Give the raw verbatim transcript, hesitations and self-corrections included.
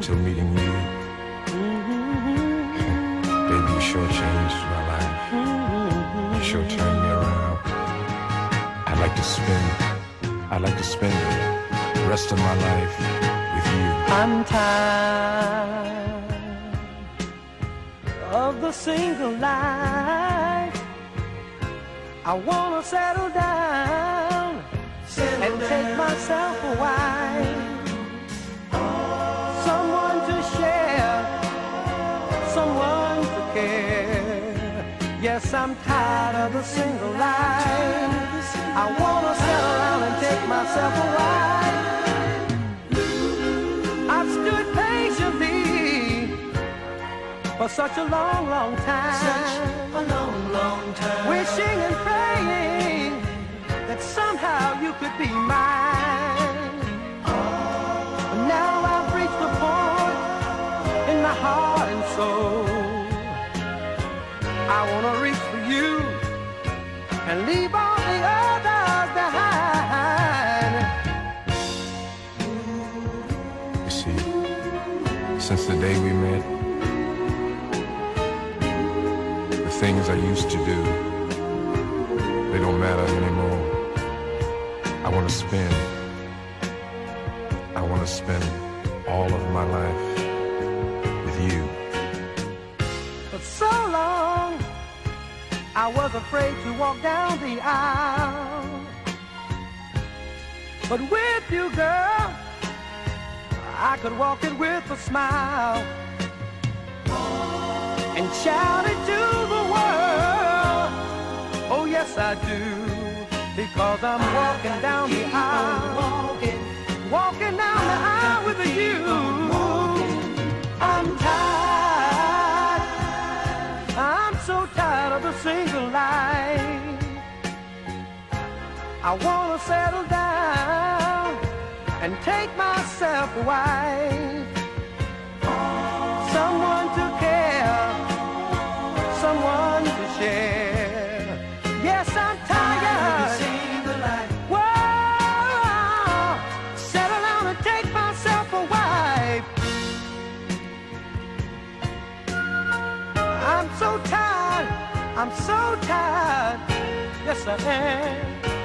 until meeting you. Baby, you sure changed my life. You sure turned me around. I'd like to spend, I'd like to spend the rest of my life with you. I'm tired of the single life. I wanna settle down settle and down. Take myself a wife. Someone to share, someone to care. Yes, I'm tired of the single life. I wanna settle down and take myself a wife. I've stood patiently for such a long, long time. Such a long, long time. Wishing and praying that somehow you could be mine. But now I've reached the point in my heart and soul. I wanna reach for you and leave all the others behind. You see, since the day we met, the things I used to do, they don't matter anymore. I want to spend, I want to spend all of my life with you. For so long, I was afraid to walk down the aisle. But with you, girl, I could walk it with a smile and shout it to the world. Oh, yes, I do, because I'm walking down the aisle, walking, walking down the aisle with you. I'm tired, I'm so tired of the single life. I wanna settle down and take myself a wife. Someone to care, someone to share. Yes, I'm tired. Whoa, settle down and take myself a wife. I'm so tired, I'm so tired. Yes, I am.